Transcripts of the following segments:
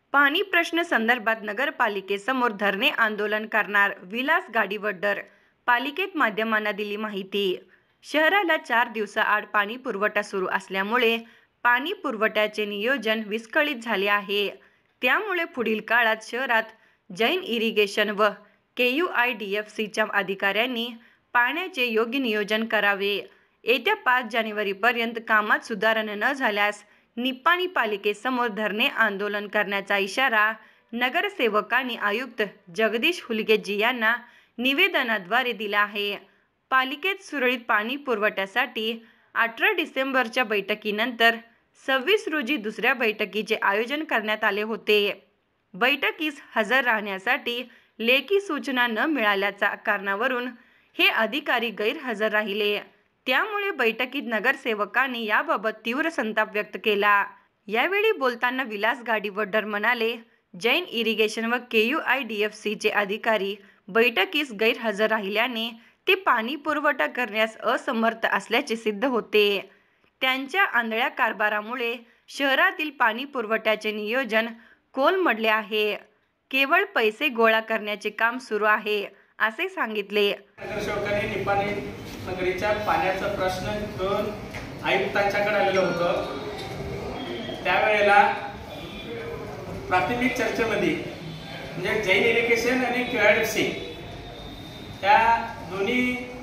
पाणी प्रश्न संदर्भात नगरपालिकेसमोर धरणे आंदोलन करणार विलास गाडीवड्डर. पालिकेत माध्यमांना दिली माहिती. शहराला 4 दिवसाआड पाणी पुरवठा सुरू असल्यामुळे पाणी पुरवठ्याचे नियोजन विस्कळीत झाले आहे. त्यामुळे पुढील काळात शहरात जैन इरिगेशन व KUIDFCच्या अधिकाऱ्यांनी पाण्याचे योग्य नियोजन करावे. येत्या 5 जानेवारीपर्यंत कामात सुधारणा न झाल्यास निपाणी पालिकेसमोर धरणे आंदोलन करण्याचा इशारा नगरसेवकांनी आयुक्त जगदीश हुलगेजी यांना निवेदनाद्वारे दिला आहे. पालिकेत सुरळीत पाणी पुरवठ्यासाठी 18 डिसेंबरच्या बैठकीनंतर 26 रोजी दुसऱ्या बैठकीचे आयोजन करण्यात आले होते. बैठकीस हजर राहण्यासाठी लेखी सूचना न मिळाल्याच्या कारणावरून हे अधिकारी गैरहजर राहिले. त्यामुळे बैठकीत नगरसेवकांनी याबाबत तीव्र संताप व्यक्त केला. यावेळी बोलताना विलास गाडीवड्डर म्हणाले, जैन इरिगेशन व KUIDFCचे अधिकारी बैठकीस गैरहजर राहिल्याने ते पाणी पुरवठा करण्यास असमर्थ असल्याचे सिद्ध होते. त्यांच्या आंधळ्या कारभारामुळे शहरातील पाणी पुरवठ्याचे नियोजन कोलमडले आहे. केवळ पैसे गोळा करण्याचे काम सुरू आहे, असे सांगितले. नगरसेवकांनी निपाणी नगरीच्या पाण्याचा प्रश्न घेऊन आयुक्तांच्याकडे आलेलं होतं. त्यावेळेला प्राथमिक चर्चेमध्ये म्हणजे जैन इरिगेशन आणि KUIDFC या दोन्ही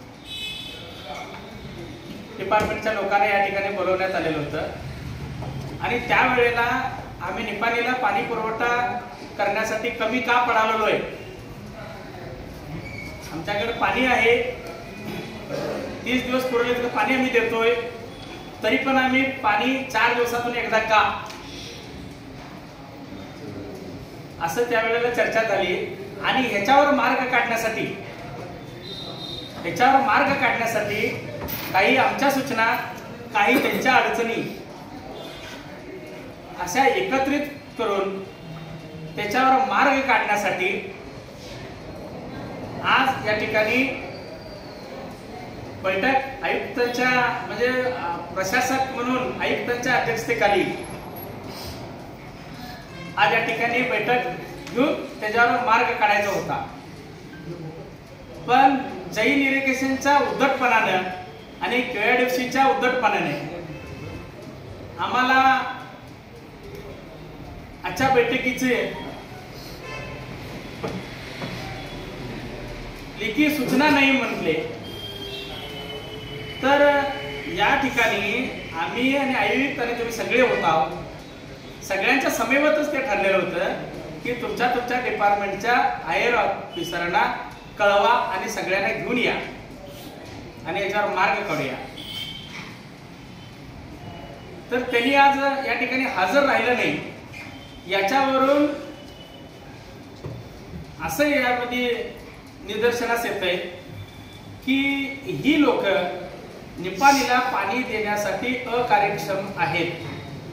डिपार्टमेंटच्या लोकांना या ठिकाणी बोलवण्यात आलेलं होतं आणि त्यावेळेला आम्ही निपाणीला पाणी पुरवठा करण्यासाठी कमी का पडालेलो आहे. आमच्याकडे पाणी आहे, 30 दिवस पुरवले पाणी आम्ही देतोय, तरी पण आम्ही पाणी 4 दिवसातून एकदा का, असं त्यावेळेला चर्चा झाली. आणि ह्याच्यावर मार्ग काढण्यासाठी काही आमच्या सूचना, काही त्यांच्या अडचणी अशा एकत्रित करून त्याच्यावर मार्ग काढण्यासाठी आज या ठिकाणी बैठक आयुक्तांच्या म्हणजे प्रशासक म्हणून आयुक्तांच्या अध्यक्षतेखाली आज या ठिकाणी बैठक घेऊन त्याच्यावर मार्ग काढायचा होता. पण जैन इरिगेशनच्या उद्धटपणानं आणि KUIDFCच्या उद्धटपणाने आम्हाला आजच्या बैठकीचे लेखी सूचना नाही म्हटले. तर या ठिकाणी आम्ही आणि आयुक्त आणि तुम्ही सगळे होता, सगळ्यांच्या समेवतच ते ठरलेलं होतं की तुमच्या डिपार्टमेंटच्या हायर ऑफिसरांना कळवा आणि सगळ्यांना घेऊन या आणि याच्यावर मार्ग काढूया. तर त्यांनी आज या ठिकाणी हजर राहिलं नाही. याच्यावरून असं यामध्ये निदर्शनास येत आहे की ही लोक निपाणीला पाणी देण्यासाठी अकार्यक्षम आहेत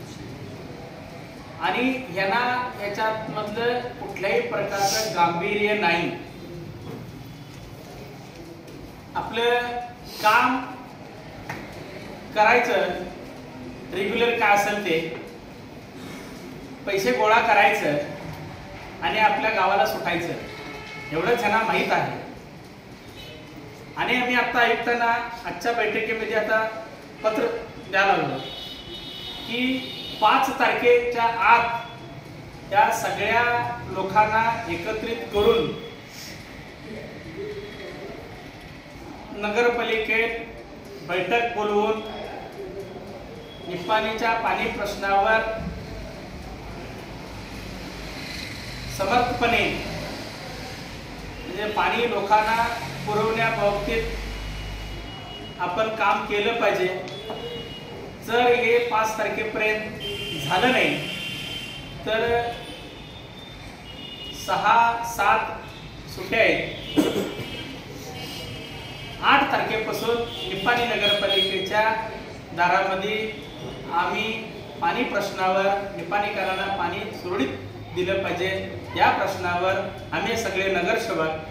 आणि यांना याच्यात मधलं कुठल्याही प्रकारचं गांभीर्य नाही. आपलं काम करायचं, रेग्युलर काय असेल ते पैसे गोळा करायचं आणि आपल्या गावाला सुटायचं, एवढंच यांना माहीत आहे. आणि आम्ही आता आयुक्तांना आजच्या बैठकीमध्ये आता पत्र द्यायला लागलो की 5 तारखेच्या आत या सगळ्या लोकांना एकत्रित करून नगरपालिकेत बैठक बोलवून निपाणीच्या पाणी प्रश्नावर समर्थपणे म्हणजे पाणी लोकांना पुरवण्याबाबतीत आपण काम केलं पाहिजे. जर हे 5 तारखेपर्यंत झालं नाही तर 6-7 सुट्ट्या आहेत. 8 तारखेपासून निपाणी नगरपालिकेच्या दारामध्ये आम्ही पाणी प्रश्नावर, निपाणीकरांना पाणी सुरळीत दिलं पाहिजे या प्रश्नावर आम्ही सगळे नगरसेवक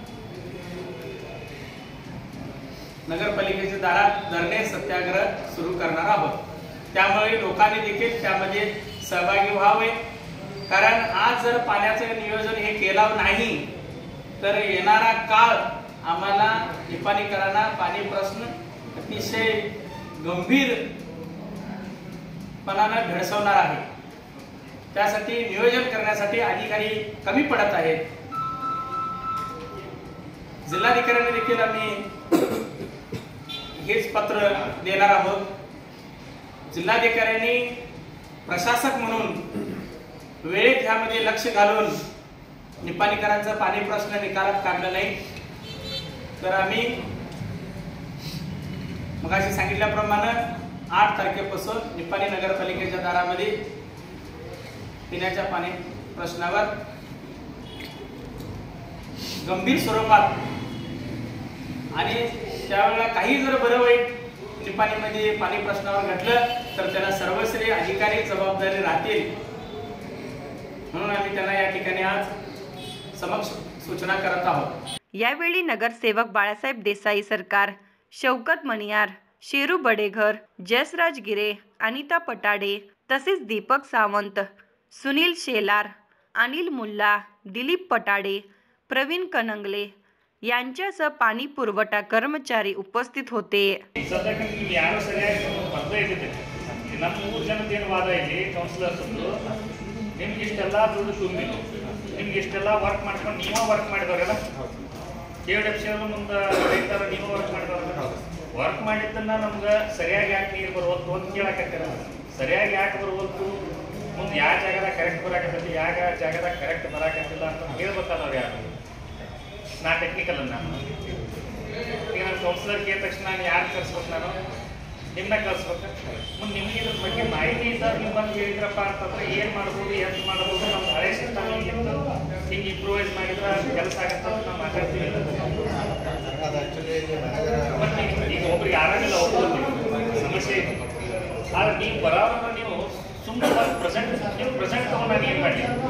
नगरपालिकेच्या दारात धरणे सत्याग्रह सुरू करणार आहोत. त्यामुळे लोकांनी देखील त्यामध्ये सहभागी व्हावे. कारण आज जर पाण्याचं नियोजन हे केलं नाही तर येणारा काळ आम्हाला निपाणीकरांना पाणी प्रश्न अतिशय गंभीरपणाने भेडसावणार आहे. त्यासाठी नियोजन करण्यासाठी अधिकारी कमी पडत आहेत. जिल्हाधिकाऱ्यांनी देखील आम्ही हेच पत्र देणार आहोत. जिल्हाधिकाऱ्यांनी प्रशासक म्हणून वेळेत ह्यामध्ये लक्ष घालून निपाणीकरांचा पाणी प्रश्न निकालात काढला नाही तर आम्ही मगाशी सांगितल्याप्रमाणे 8 तारखेपासून निपाणी नगरपालिकेच्या दारामध्ये पिण्याच्या पाणी प्रश्नावर गंभीर स्वरूपात आणि त्यावेळेला काही जर बरं वाईट निपाणीमध्ये पाणी प्रश्नावर घडलं तर त्याला सर्वश्रेय अधिकारी जबाबदारी राहतील म्हणून आम्ही त्यांना या ठिकाणी आज समक्ष सूचना करत आहोत. यावेळी नगरसेवक बाळासाहेब देसाई सरकार, शौकत मणियार, शेरू बडेघर, जसराज गिरे, अनिता पटाडे तसेच दीपक सावंत, सुनील शेलार, अनिल मुल्ला, दिलीप पटाडे, प्रवीण कनंगले यांच्यासह पाणी पुरवठा कर्मचारी उपस्थित होते. ನಮ್ಮ 3 ಜನದ ಏನು ವಾದ ಇಲ್ಲಿ ಕೌನ್ಸಿಲರ್ಸ್ ನಿಮ್ಗೆ ಇಷ್ಟೆಲ್ಲ ದುಡ್ಡು ತುಂಬಿಲ್ಲ, ನಿಮ್ಗೆ ಇಷ್ಟೆಲ್ಲ ವರ್ಕ್ ಮಾಡ್ಕೊಂಡು ನೀವೇ ವರ್ಕ್ ಮಾಡಿದವರೆಲ್ಲ KWFC ಮುಂದೆ ರೈತರ ನೀವು ವರ್ಕ್ ಮಾಡಿದವ್ರಲ್ಲ ವರ್ಕ್ ಮಾಡಿದ್ದನ್ನ ನಮ್ಗೆ ಸರಿಯಾಗಿ ಯಾಕೆ ನೀರು ಬರುವಲ್ತು ಅಂತ ಕೇಳಕತ್ತೀರ. ಸರಿಯಾಗಿ ಯಾಕೆ ಬರುವಲ್ತು, ಮುಂದೆ ಯಾವ ಜಾಗದಾಗ ಕರೆಕ್ಟ್ ಬರಾಕತ್ತೈತಿ, ಯಾವ ಜಾಗದಾಗ ಕರೆಕ್ಟ್ ಬರಾಕತ್ತಿಲ್ಲ ಅಂತ ಹೇಳ್ಬೇಕಲ್ಲ ಅವ್ರು ಯಾರು. ನಾ ಟೆಕ್ನಿಕಲ್ ಅನ್ನ ಈಗ ನಾನು ಕೌನ್ಸಿಲರ್ ಕೇಳಿದ ತಕ್ಷಣ ನಾನು ಯಾರು ಕರ್ಸ್ಬೇಕು, ನಾನು ನಿಮ್ಮನ್ನ ಕಳಿಸ್ಬೇಕು. ಮುಂದೆ ನಿಮ್ಗೆ ಇದ್ರ ಬಗ್ಗೆ ಮಾಹಿತಿ ಇದ್ದಾಗ ನೀವು ಬಂದು ಹೇಳಿದ್ರಪ್ಪ ಅಂತಂದ್ರೆ ಏನು ಮಾಡ್ಬೋದು, ಎಷ್ಟು ಮಾಡ್ಬೋದು, ನಮ್ಮ ಹಳೆ ಸಿಸ್ಟಮ್ ಹಿಂಗಿತ್ತು, ಹಿಂಗೆ ಇಂಪ್ರೂವೈಸ್ ಮಾಡಿದ್ರೆ ಕೆಲಸ ಆಗತ್ತೆ ಅಂತ ನಾವು ಮಾತಾಡ್ತೀವಿ. ಮತ್ತೆ ಈಗ ಒಬ್ರಿಗೆ ಆರಾಮಿಲ್ಲ, ಒಬ್ಬರು ಸಮಸ್ಯೆ ಇದೆ. ಆದ್ರೆ ನೀವು ಬರೋರನ್ನ ನೀವು ಸುಮ್ಮನೆ ಪ್ರೆಸೆಂಟ್ ನೀವು ಪ್ರೆಸೆಂಟ್ ತಗೊಂಡು ನಾನು ಏನು ಮಾಡಿ